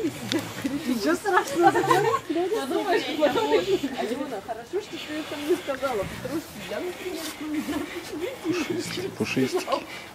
Ничего страшного. Подумаешь, Алена, хорошо, что ты это мне сказала, потому что я, например, Пушистики, пушистики.